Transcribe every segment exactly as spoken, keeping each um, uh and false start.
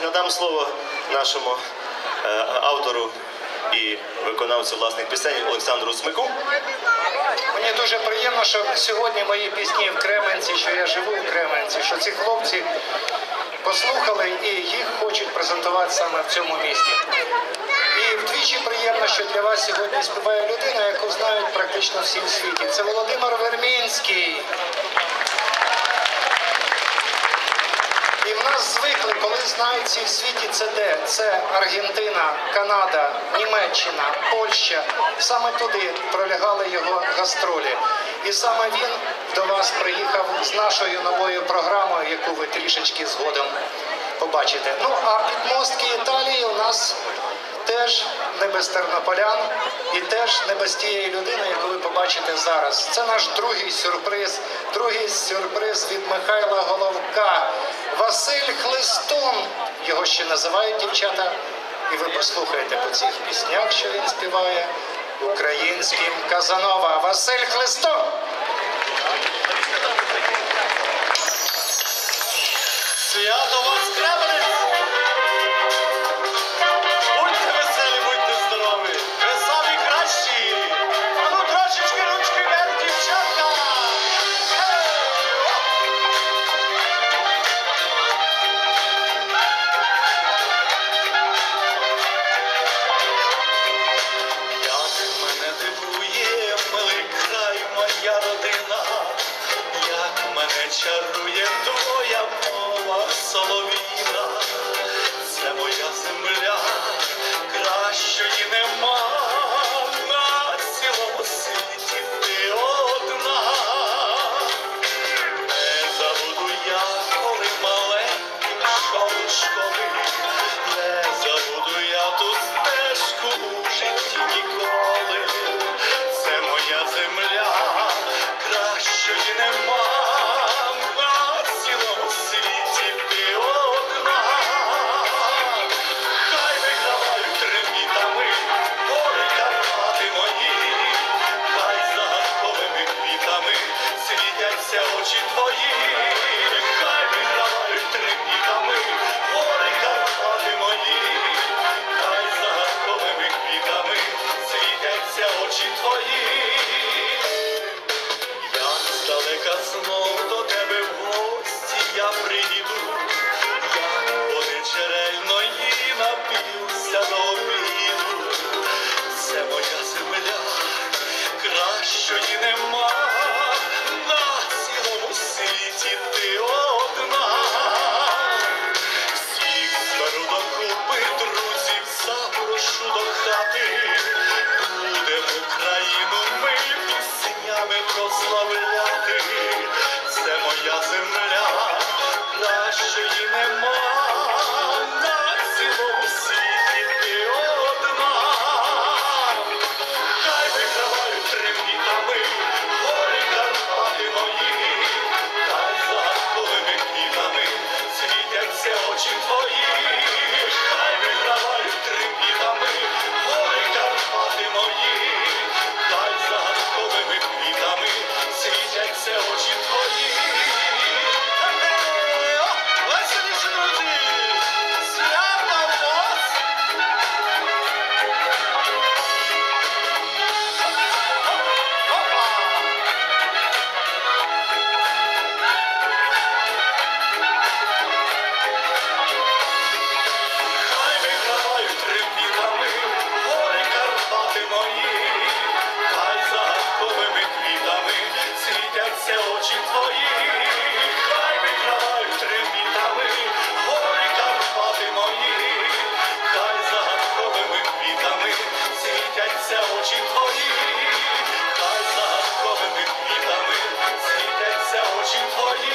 надам слово нашому е, автору і виконавцю власних пісень Олександру Смику. Мені дуже приємно, що сьогодні мої пісні в Кременці, що я живу в Кременці, що ці хлопці послухали і їх хочуть презентувати саме в цьому місті. І вдвічі приємно, що для вас сьогодні співає людина, яку знають практично всі в світі. Це Володимир Вермінський. І в нас звикли, коли знають всі в світі, це де? Це Аргентина, Канада, Німеччина, Польща. Саме туди пролягали його гастролі. І саме він до вас приїхав з нашою новою програмою, яку ви трішечки згодом побачите. Ну, а підмостки Італії у нас теж не без тернополян і теж не без тієї людини, яку ви побачите зараз. Це наш другий сюрприз, другий сюрприз від Михайла Головка. Василь Хлистун, його ще називають дівчата, і ви послухаєте по цих піснях, що він співає, українським Казанова. Василь Хлистун! Свято вас, Кременець! Будьте веселі, будьте здорові! Ви самі кращі! А ну трошечки ручки вверх, дівчатка! Як мене дивує, милий край, моя родина, як мене чарує твоя мова солов'їна, це моя земля, кращої нема на цілому світі, ти одна. Не забуду я, коли маленький йшов у школи, не забуду я ту стежку у житті ніколи. Це моя земля, кращої нема на цілому світі, ти одна. Хай вигравають трембітами гори Карпати мої, хай загадковими квітами світяться очі твої, хай вигравають трембітами гори Карпати мої, хай загадковими квітами світяться очі твої. Як здалека знов до тебе в гості я приїду, як води джерельної нап'юся до обіду. Це моя земля, кращої нема на цілому світі, ти одна. Всіх зберу докупи, друзів запрошу до хати, будемо Україну ми піснями прославляти. Це моя земля, кращої нема на цілому світі, ти одна. Хай вигравають трембітами гори Карпати мої, хай загадковими квітами світяться очі твої, хай вигравають трембітами гори Карпати мої, хай загадковими квітами світяться очі твої. Е-е-е! О, веселіше, друзі! Свято вас! Опа! Хай вигравають трембітами гори Карпати мої, хай загадковими квітами світяться очі твої, хай вигравають трембітами гори Карпати мої, хай загадковими квітами світяться очі твої, хай загадковими квітами світяться очі твої.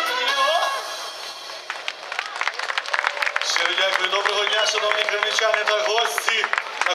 Щиро дякую, доброго дня, шановні кременчани та